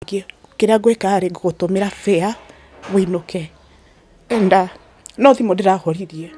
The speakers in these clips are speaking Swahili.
Kiria gwika ri gutumira fare winuke. And no thimo ndirahoririe.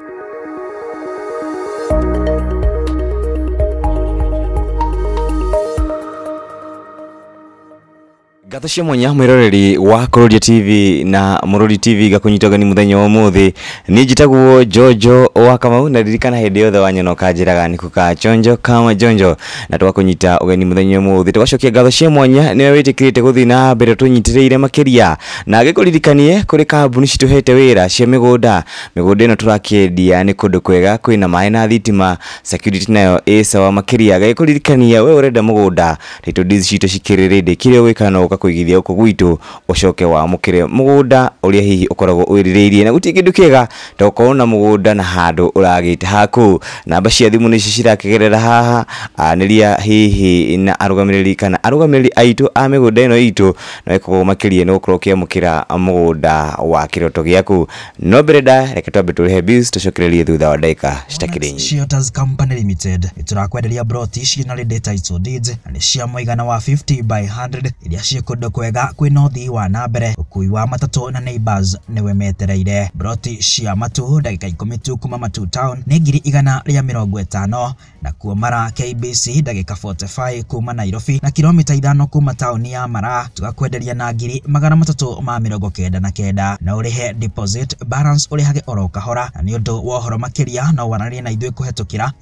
Gatho cia mwanya mwiroreri wa Kuroria TV na Murori TV gakunyitogani muthenya wa muthi ni njitagwo Jojo wa Kamau na ririkana hindi yothe wanyona kanjiraga ni kuka chonjo kama jonjo na twakunyita ugeni muthenya wa muthi twacokia gatho cia mwanya niwe witikirite guthi na mbere tunyitiriire makiria na agikuririkanie kuri kambuni cituhete wira cia migunda ino turakiendia ni kundu kwega kwina mai na thitima security nayo sawa makiria agikuririkania we urenda mugunda title deeds citu cikirire kirio wikana kuigithia uko gwitu ucoke wa mukire mugunda uria hihi ukoragwo wiririirie na guti kindu kiega tokona mugunda na handu uragite haku namba cia thimu ni cirakigerera haha aniria hihi na arugamiriri kana arugamiriri aitu a migunda ino itu na iko makirie no ukrokia mukira mugunda wa kiroto giaku no bereda reke twambe turihe bills tucokererie thutha wa daika citakirinyi Shelters Company Limited iturakwenderia broti ciina title deeds na cia muigana wa 50 by 100 iria kundu kwega kwina uthii wa nambere ukui wa matatu na neighbors niwe metereire broti cia matu dakika 10 tu kuma Matu town ni 150 na kuo Mara KBC dakika 45 kuma Nairobi na kilomita 5 kuma town ya Mara tugakwenderia na 399 na urihe deposit balance urihage oro kahora na ni undu wa horo makiria no wanarie na ithui kuhetukira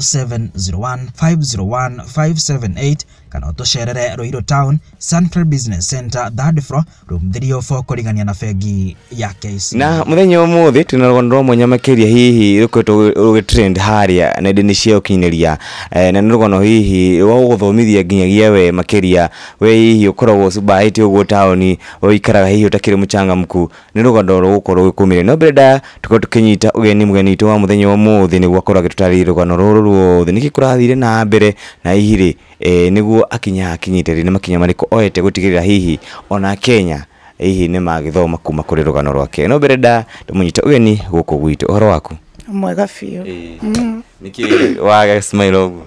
0701501578 kana utusherere Ruiru town Central Business Center third floor room 304 kurigania na fegi ya KC na muthenya wa muthi tunarogondro mwanya makiria hihi ruko trend haria na ndini cia ukinyeria na nurugono hihi wa guthomithia nginyagia we makiria we hihi ukoragwo subaite ugo town oikaraga hihi utakire muchanga mku nirugondo rugukorwo gukumire no breda tukinyita ugeni mugeni itu wa muthenya wa muthi ni gwakorwa gitutarire rugono ruru ruothe nikikurathire na mbere na ihiri niguo akinyitiri ni makinya mariko oete gutigirira hihi ona Kenya hihi ni magithoma kuma kuri rugano rwake no bereda tumunyita ugeni guko gwitu uhoro waku mwega fio niki waga smile ogu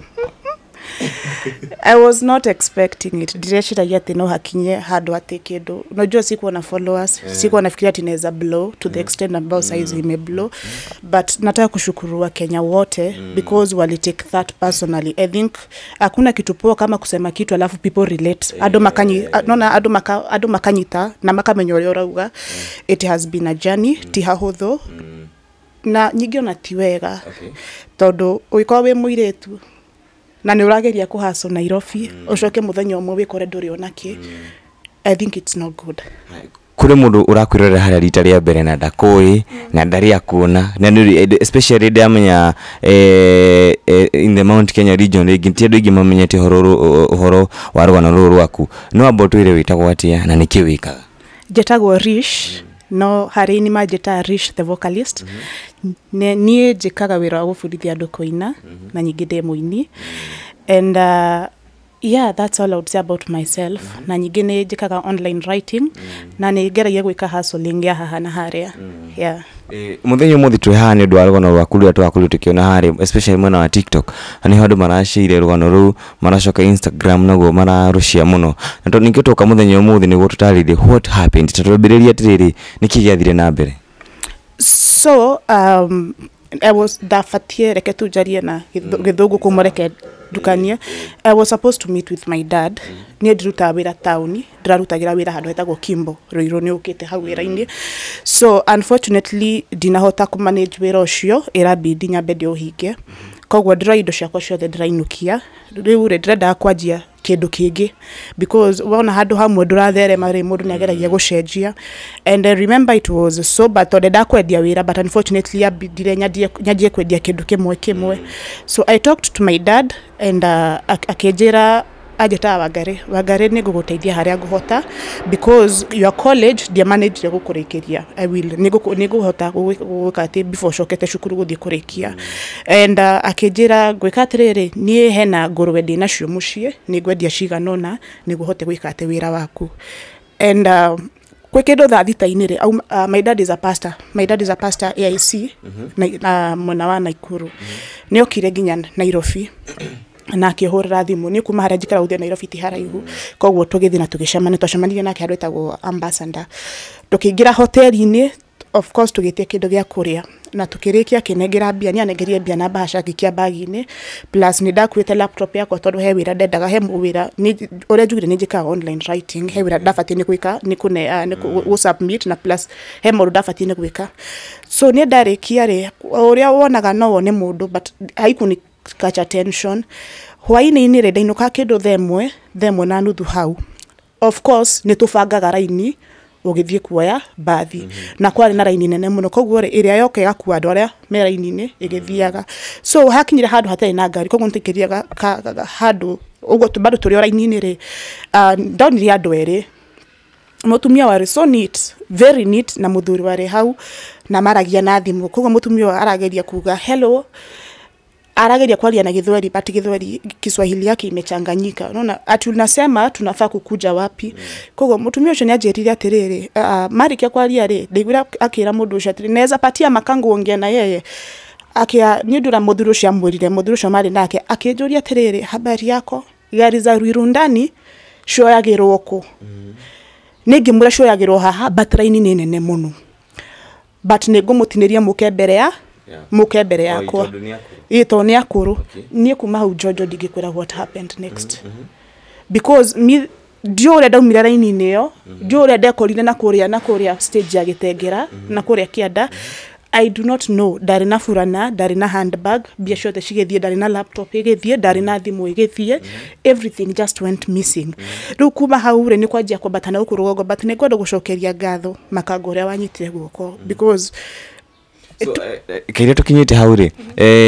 I was not expecting it. Direshira yati no hakinye hadu atekedo. Unajua sikuwa na followers, sikuwa nafikiria tinaweza blow to the extent ambao size ime blow. But nataka kushukuru wa Kenya wote because wali take that personally. I think hakuna kitu poa kama kusema kitu alafu people relate. Ado makanyita na makamenyore orauga. It has been a journey tihahutho. Na nyingi ona tiwega. Todo uikwa we muiretu na ni urageria kuhaso Nairobi ucoke muthenya umwe wikore nduri onaki I think it's not good. Kuri mundu urakwirora haria rita ria mbere na ndakoi na ndari akuona na especially ndamenya in the Mount Kenya region ringi andu ingi mamenyete horo wa rugano ruru rwaku no ambotu ire witagwo atia na niki wikaga jetagwo Rish no hari ni majeta Rish the vocalist nie jikaga wira wa gufundithia andu koina na nyingi demoini and yeah, that's all I would say about myself. Na nyingi ni jikaga online writing na ni geragia gwika hustling ya haha na haria yeah. Muthenya muthi twi haha ni undu wa rugano rwaku ruria twakorirwo tukiona haria especially mwena wa TikTok ani handu marashire rugano ru maracoka Instagram naguo mararucia muno na to ningi tuka muthenya muthi niguo tutarire what happened tutambiriria tiriri niki giathire na mbere. So I was dafatie reke tujarie na githungu kumoreke dukania. I was supposed to meet with my dad. Ni ndiruta wira town, ndirarutagira wira handu hetagwo Kimbo, Ruiru ni ukite hau wira-ini. So unfortunately dinahota ku manage wira ucio irabidi nyambe ndio hinge. Kogwo ndira indo ciakwa ciothe ndirainukia. Riu ndirenda kwanjia kindu kingi because wona handu hamwe nduratherema ri mundu niageragia gucenjia and I remember it was so bad to ndenda kwendia wira but unfortunately abidire nyandie kwendia kindu kimwe so I talked to my dad and akenjira ajeta wagare ni guguteithia haria nguhota because your college dia manage gukurikiria I will ni guhota gukati before shokete cukuru guthie kurikia and akenjira gwika atiriri ni hena ngurwe ndina cio mucie ni ngwendia ciganona ni guhote gwikate wira waku and kwekedo tha thita-ini ri my dad is a pastor AIC na mwana wa Naikuru ni okire nginya Nairobi na akihurira thimu ni kuma haria njikara uthio Nairobi ti haraihu koguo tugithi na tugicemania twacemanirie nake andu etagwo ambassador tukiingira hoteli-ini of course tugitie kindu gia kuria na tukirikia kinengera mbia ni anengerie mbia na bahasha gikia bagi-ini plus ni ndakuite laptop yakwa tondu he wira ndendaga he wira ni uria njugire ni njikaga online writing he wira ndabatie ni gwika ni kune ni submit na plus he maundu ndabatie ni gwika so ni ndarikia ri uria wonaga no wone mundu but haikuni catch attention hwaini-ini ri ndainuka kindu themwe na nuthu hau of course ni tubangaga raini ugithie kuoya bathi na kwari na raini nene muno koguo iria yoke gakua andu aria me raini-ini igithiaga so hakinyire handu hatari na ngari koguo ntikiriaga handu uguo bado turi raini-ini ri ndonire andu eri mutumia wari so neat very neat na muthuri wari hau na maragia na thimu koguo mutumia arageria kuga hello arageria kwaria na Githweri but Githweri Kiswahili yake imechanganyika unaona ati unasema tunafaa kukuja wapi koguo mutumia ucio ni anjirire atiriri marikia kwaria ri ndigwira akira mundu ucio atiri neza patia makangu ongea na yeye akia ni ndura muthuru ucio amwirire muthuru ucio mari nake akinjuria atiriri habari yako gari za Rwirundani shoyagirwo ku ningi mura shoyagirwo haha batraini ni nene muno but ningumutiniria muke mbere yakwa ito ni akuru ni kuma hau Jojo ndigikwira what happened next because me ndiore ndaumira raini-ini yo ndiore ndekorire na kuria stage ya Gitengera na kuria Kianda I do not know ndari na furana ndari na handbag bia ciothe cigithie ndari na laptop igithie ndari na thimu igithie everything just went missing riu kuma hau ri ni kwanjia kwambatana guku rugongo but ni kwenda gucokeria ngatho makango uria wanyitire guoko because so kaire tukinyite hau ri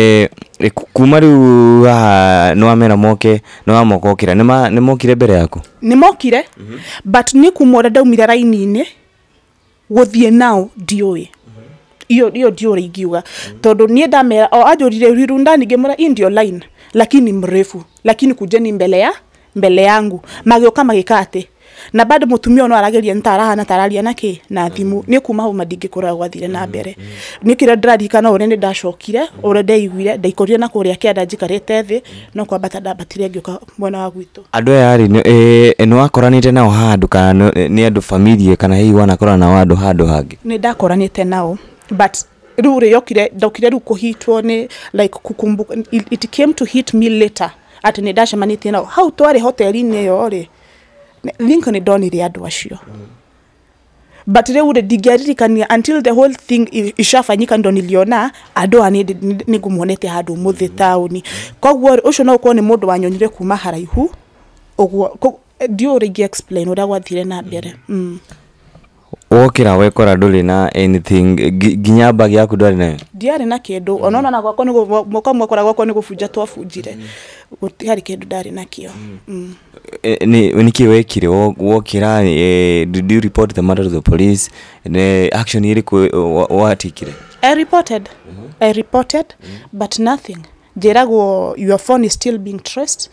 kuma riu no amera moke no amokokira ni mokire mbere yaku ni mokire but ni kumora ndaumira raini-ini guthie nao ndioi iyo ndiore ingiuga tondu ni ndamera o ajurire Rwirundani ngemura indio line lakini mrefu lakini kujeni mbele yangu magioka magikate na bado mutumia no arageria ntarahana tararia nake na thimu ni kuma hu madingikora gwathire na mbere ni kira ndarikana ore ni ndacokire ore ndaiguire ndaikorire na kuria Kianda njikarite thi no kwambata ndabatire ngioka mwana wa gwitu andu yari no akoranite nao handu kana ni andu familia kana hii wanakora na andu handu hangi ni ndakoranite nao but rure yokire ndokire ru kuhitwo ni like kukumbuka it came to hit me later at ni ndacemanite nao how twari hoteli-ini yo ri Lincoln donire andu acio but they would digaririkania until the whole thing ishafanyika ndo niliona andu ani nigumonete handu muthi tauni koguo ucio no ko ni mundu wanyonyire kuma haraihu oguo dio rigi explain uria gwathire na mbere wokira wekora nduri na anything ginya bag yaku ndari nayo ndiari na kindu onona na gwako ni mwakora gwako ni gubunja twabunjire gutihari kindu ndari nakio ni kiwekire wokira did you report the matter to the police the action iri watikire I reported but nothing jeragwo your phone is still being traced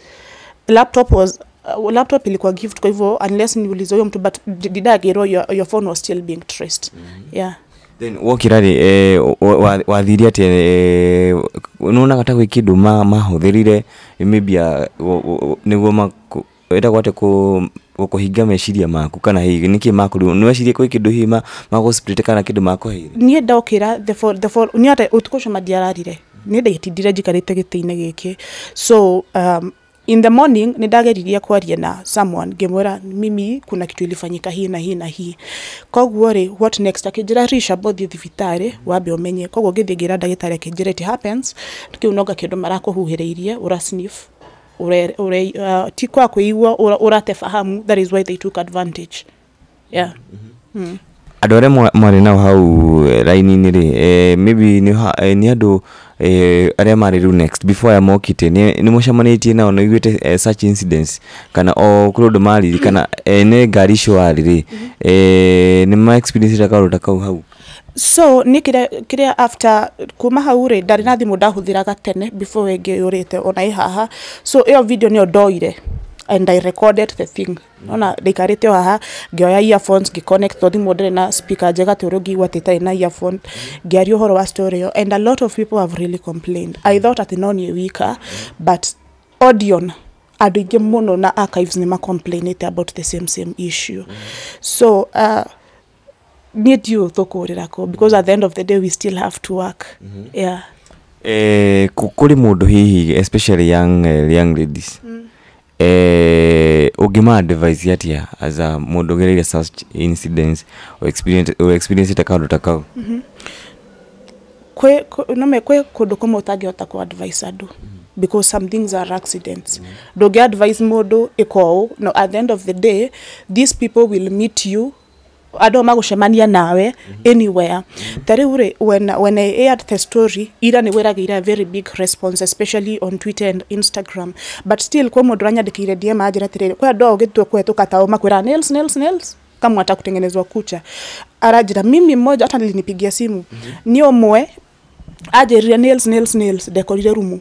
laptop ilikuwa gift kwa hivyo unless niulize huyo mtu but didagero your phone was still being traced yeah then wokirari wathiria ati unaona kata gwi kindu mahuthirire maybe niguo eta gwate kuhinga meciria maku kana hihi niki makuru ni wecirie kwi kindu hima mago split kana kindu makuheire nie ndokira the for ni ata utukusha madiararire ni ndaitindire njikarite giti-ini giki so in the morning nidageriria kwaria na someone gemwera mimi kuna kitu ilifanyika hii na hii na hii koguo ri what next akijira risha bothi thibitari wabe umenye koguo ngithigira ndagitari akijira it happens tukiunoga kindu marakuhuhireirie ura sniff ure ti kwa kuigwa urate fahamu that is why they took advantage yeah andu aria mwari nao hau raini-ini ri maybe ni andu aria mari ru next before mokite ni mucemanitie nao no igwite such incidents kana o kurodo mari kana ne ngari shwari ri ni ma experience ra karuta kau hau so ni kire after kuma hau ri ndari na thimu ndahuthiraga tene before wenge urite ona ihaha so iyo video ni ndoire and I recorded the thing ona ndikarite haha ngioya earphones ngiconnect to thimu ndire na speaker njega te urugi watita na earphone ngiari uhoro wa story and a lot of people have really complained I thought at no ni weaker but Audion andå ingä må no na archives nä macomplainete about the same issue. So niä ndiå thå kå rä ra because at the end of the day we still have to work. Yeah. Kuri mundu hihi especially young ladies ugima advice yatia as a mundu gereire such incidents or experience it akaundu takau kwe kundu kumwe utangihota ku advice andu because some things are accidents. Don't advise mundu iko no, at the end of the day these people will meet you ado magucemania nawe anywhere. Tari when I aired the story ira ni weragira very big response especially on Twitter and Instagram, but still kwa mundu anyandikire DM ajira tirire kwa ado gitwe kwetu katao makwira nails kama atakutengenezwa kucha arajira mimi mmoja hata nilinipigia simu ni omwe ajeria nails dekorire rumu.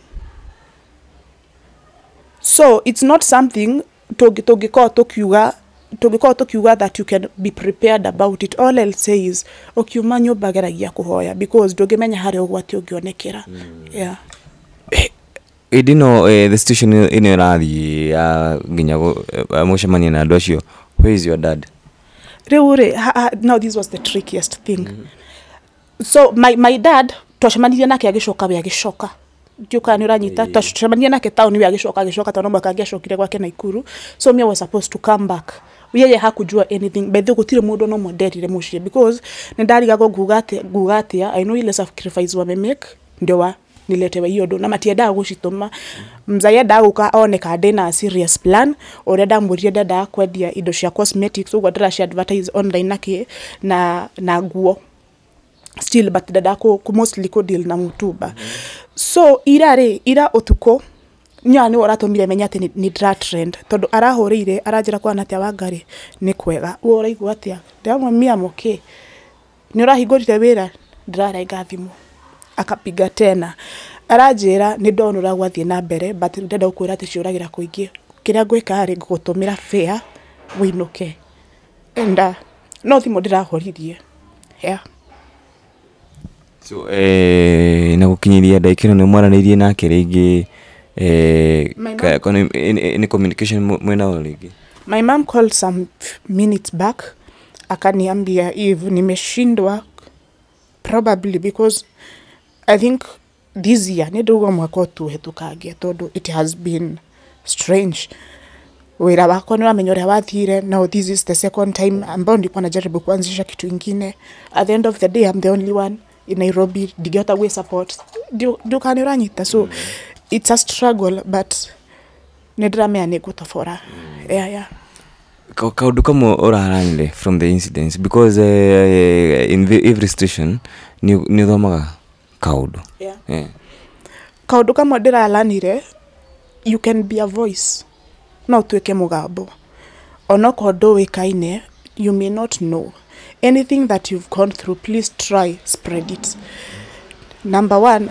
So it's not something togiko tokiuga that you can be prepared about it. All I'll say is okiuma nyumba geragia kuhoya because ndungimenya hari ugwati ungionekera. Yeah. Idino the situation in Iradi nginya mushemania na andu acio. Where is your dad? Now this was the trickiest thing. So my dad twashemanirie nake agishoka Juka ni uranyita twashemanirie nake town we agishoka tono mwaka agishokire gwake Naikuru. So me was supposed to come back. Yeye hakujua anything but gutire mundu no moderire mushie because ndariga go gugatia I know ile sacrifice wa make ndio wa niletewa hiyo ndo na matienda gushitoma mzaya daguka oneka ndena serious plan oreda murie dada kwendia indo cia cosmetics ugo ndira cia advertise online nake na nguo still but dada ko mostly ko deal na mutuba. So ira utuko nyani oratomire menya ati ni dra trend tondu arahorire arajira kwa natia wangari ni kwega uraigwa atia ndamwe mia moke ni urahingurire wira ndirarenga thimu akapiga tena arajira ni ndonura gwathie na mbere but ndenda ukwira ati ciuragira kuingi kiria ngwika ari gutumira fair winuke enda no thimu ndirahoririe. Yeah. So na gukinyiria ndaikino ni mwaranirie nake ringi in communication mwena oligi. My mom called some minutes back akaniambia Eve nimeshindwa probably because I think this year nidugo mwaka tu hetukagia todo it has been strange. Wira wako ni wamenyore wathire now this is the second time ambao ndipo najaribu kuanzisha kitu kingine. At the end of the day I'm the only one in Nairobi digota we support do kaniranyita so it's a struggle but nedramea ni gutafora. Yeah. Kaudu kama oraranile from the incidents because in every station ni thomaga kaudu. Yeah. Kaudu kama ndiralanire you can be a voice no tueke mugambo onoko wikaine you may not know anything that you've gone through. Please try spread it. Number one,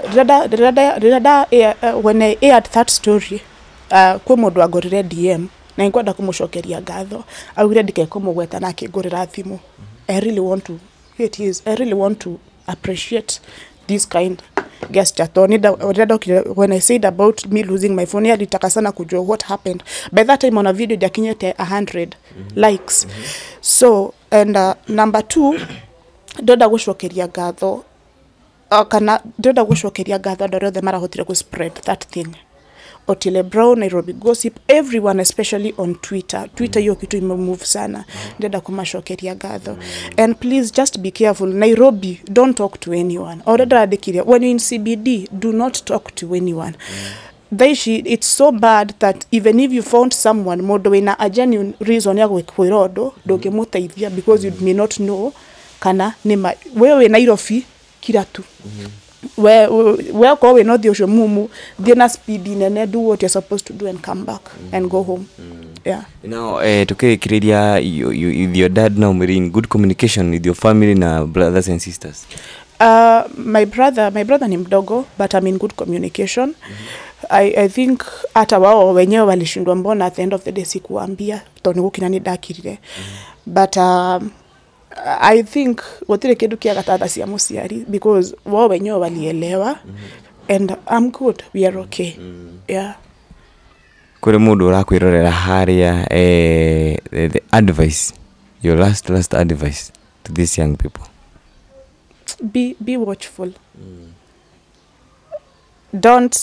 when I aired that story kwa mundu agorire DM na ngwenda kumushokeria ngatho awire ndike kumugweta na akigurira thimu. I really want to appreciate this kind gesture. When I said about me losing my phone, alitaka sana kujua what happened. By that time on a video jakinyete 100 likes. So and number two, ndoda gushokeria ngatho kana ndoda gushokeria ngatho ndorothe marahotire ku spread that thing. Otile Brown, Nairobi Gossip, everyone especially on Twitter hiyo kitu imemove sana. Ndeda kumashokeria ngatho. And please just be careful. Nairobi, don't talk to anyone. Oreda adikiria when you're in CBD, do not talk to anyone. It's so bad that even if you found someone modo ina a genuine reason ya gwikwirodo ndongemuteithia because you may not know kana nima wewe Nairobi kiratu. Where go we not the usual mumu then speed in and do what you're supposed to do and come back and go home. Yeah. Now to create your dad now we're in good communication with your family and brothers and sisters. My brother ni mdogo but I'm in good communication. I think hata wao wenyewe walishindwa mbona at the end of the day sikuambia toni gukinani dakirire but I think wotire kindu kia gatata cia muciari because wao wenyewe walielewa and I'm good, we are okay. Yeah. kuri mundu urakwirorera haria the advice, your last advice to these young people? Be watchful. Don't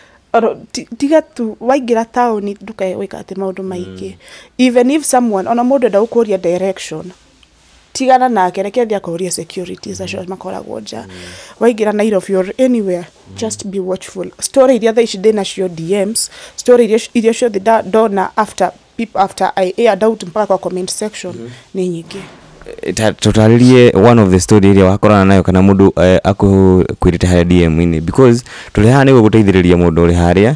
tiga tu waigira tauni ndukae wika ati maundu maingi. Even if someone ona mundu nda ukuria direction, tigana nake reke thia kuria securities acio makoragwo nja. Waigira Nairobi or anywhere, just be watchful. Story iria tha ici ndina cio DMs, story iria cio ndona after I aired out mpaka kwa comment section ni nyingi. Tutaririe one of the story iria wakorana nayo kana mundu akukwirite haya DM ini, because tuliha ni guguteithiriria mundu uri haria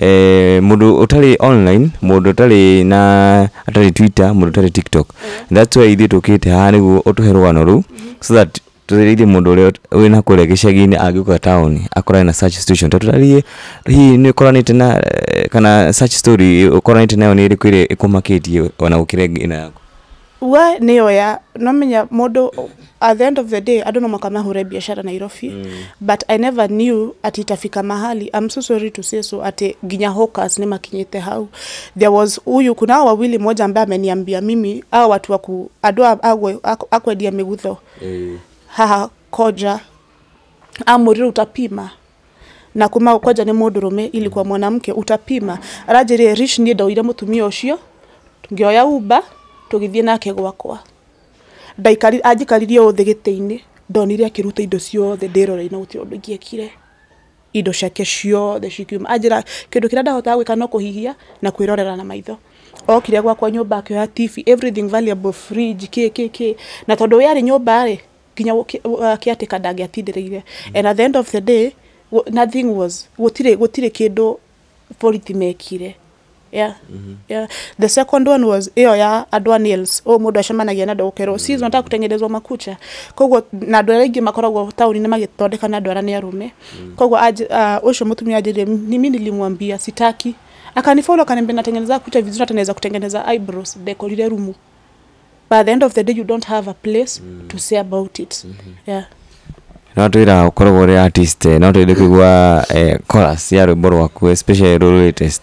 mundu utari online, mundu utari na atari Twitter, mundu utari TikTok. That's why ithu tukite ha ni utuherwa noru so that tuthiririe mundu uri wina kure gicagi-ini agikuka town akora na such situation. Tutaririe hi ni koranite na kana such story koranite nayo ni iri kwire ikumakitie ona ukirengina yako wa niyo ya nomenya modo. At the end of the day, I don't know makama hure biashara Nairobi, but I never knew ati itafika mahali. I'm so sorry to say so, ati ginya hawkers ni makinyete hau. There was uyu kuna wawili moja ambaye ameniambia mimi hao watu waku adwa akwedia migutho haha koja amuriru utapima na kuma koja ni mudurume ili kwa mwanamke utapima rajire Rish ni ndoire mutumia ucio ngioya uba tugithie nake gwakwa ndaikari ajikaririe othe gite-ini ndonire akiruta indo ciothe ndirore-ina uti undu ngiekire indo ciake ciothe cikiuma ajira kindu kira ndahota gwika no kuhihia na kwirorera na maitho okire gwakwa nyumba akioya TV everything valuable fridge kk na tondu yari nyumba ri kinya kiatika ndangiatindireire and at the end of the day nothing was gutire kindu politi mekire. Yeah. Yeah. The second one was iyo ya adwa nails. Mundu acemanagia na ndokero. Si zonta kutengenezwa makucha. Koguo na andũ aingĩ makoragwo tauni-inĩ magĩthondeka na andũ arĩa nĩ arume. Koguo ucio mutumia ajirie ni mimi nilimwambia sitaki. Akanifollow akaniambia natengeneza kucha vizuri, natengeneza kutengeneza eyebrows, dekorire rumu. By the end of the day you don't have a place to say about it. Yeah. No twira ukoragwo uri artist, no twende kuigua chorus ya rwimbo rwaku, especially rũrũ latest.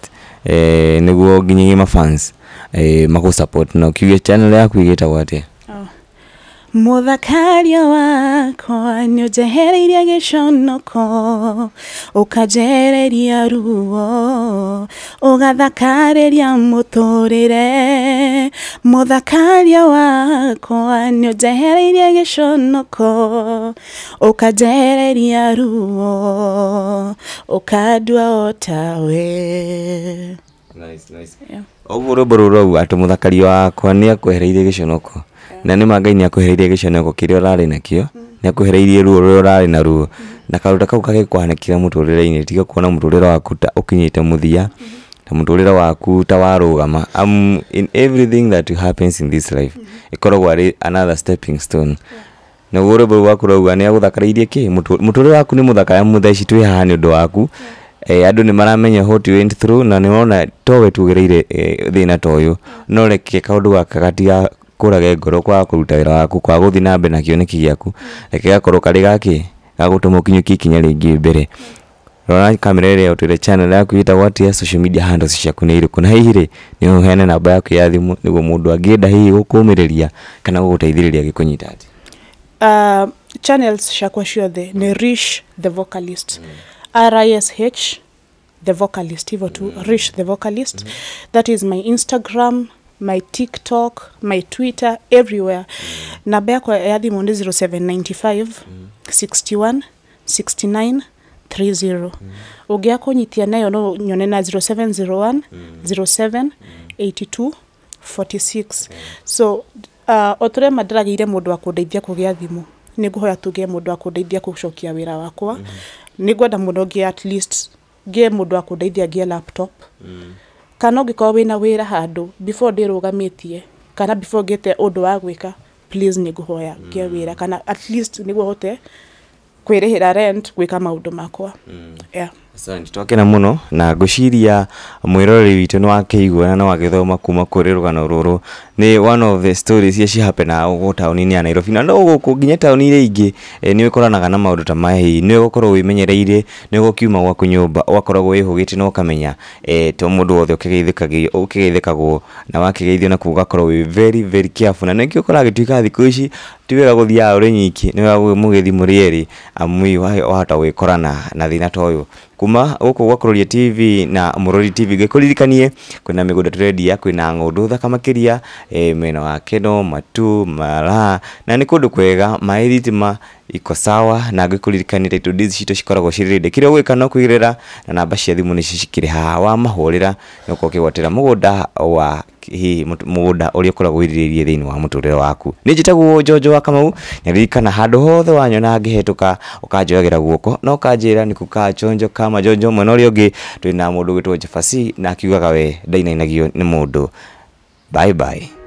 Niguo nginyie ma fans maku support no kiuge channel yaku igitagwo atia? Muthakaria wakwa ni ujehereirie giconoko ukajereria ruo ugathakariria muturire. Muthakaria wakwa ni ujehereirie giconoko ukajereria ruo ukadua otawe. Nice. Yeah. Oburoboro atu muthakaria wakwa ni akwehereirie giconoko. Na ni Ngai ni akuhereirie giconoko kiria urari nakio, ni akuhereirie ruo ruria urari na ruo na karuta kau kagikwanekira muturire-ini tiga kuona muturire waku ta ukinyite muthia ta muturire waku ta warugama. In everything that happens in this life ikoragwo ari another stepping stone. Na uroboro waku rauga ni aguthakarairie ki muturire waku ni muthakaya muthaici twi haha ni undu waku. Andu ni maramenya what you went through na ni wona towe tugereire thina toyo no reke kaundu gaka gatiga kurage ngoro kwa kuruta wira waku kwa guthi na mbe na kioneki giaku reke gakorwo kari gaki gagutuma kinyuki kinya ringi mbere. Rora kamera ire utire channel yaku itagwo atia, social media handles ciaku ni iriku, na hihi ri ni uheane namba yaku ya thimu niguo mundu angienda hihi gukumiriria kana guguteithiriria gikunyita ati? Channels ciakwa ciothe ni Rish the vocalist. RISH the vocalist, hivyo tu, Rish the vocalist. That is my Instagram, my TikTok, my Twitter, everywhere. Namba yako ya thimu ni 0795 61 69 30. Ugia kunyitia nayo no nyone na 0701 07 82 46. So otore madragire mundu wa kundeithia kugia thimu. Niguhoya tuge mundu wa kundeithia kucokia wira wakwa. Nigwenda mundu ngi at least ge mundu wa kundeithia ngi laptop. Kana ungikorwo wina wira handu before ndirugamitie kana before ngete undu wa gwika, please niguhoya ngia wira kana at least niguo hote kwirihira rent gwika maundu makwa. Yeah. Asante twakena muno na ngwiciria mwiroreri witu ni wakeigua na no wagithoma kuma kuri rugano ruru ni one of the stories cia cihappena ugu tauni-ini ya Nairobi na no guku nginya tauni iria ingi ni wikoranaga na maundu ta maya ni gukorwo wimenyereire ni gukiuma gwaku nyumba wakoragwo wihugite no kamenya to mundu wothe ukigeithikagwo na wakigeithio na kugakorwo wi very careful na nikio kora gituika thiku ici tiwega guthia uri nyiki ni wa mugithi muri eri amui wahota wikorana na thina toyo kuma guku gwakuroria TV na Murori TV gikuririkanie kwina migunda trendia kwina ng'ondu thaka makiria mena wa Keno Matu Mara na ni kundu kwega mairitima iko sawa na ngikuririkanie title deeds cito cikoragwo cirinde kire gwika no kwirira na namba cia thimu ni cicikire ha wa mahurira no kokigwatira mugunda wa mugunda uri ukoragwo iriririe thiini wa muturire waku ni njitagwo Jojo wa Kamau nyaririkana handu hothe wanyona ngihetuka ukanjoyagira guoko no kanjira ni kukachonjo kama Jojo mwena uri ungi twina mundu gwitwo Jafasi na akiugaga we ndainainagio ni mundu bye bye.